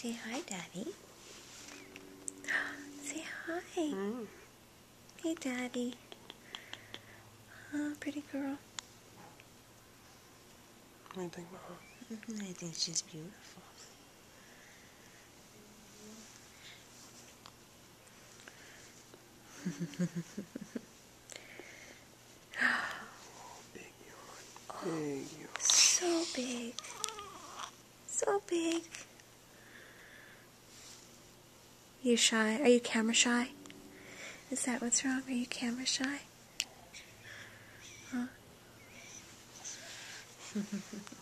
Say hi, Daddy. Say hi. Hey, Daddy. Oh, pretty girl. What do you think, Mom? I think she's beautiful. Big yawn. Big yawn. So big. So big. You shy? Are you camera shy? Is that what's wrong? Are you camera shy? Huh?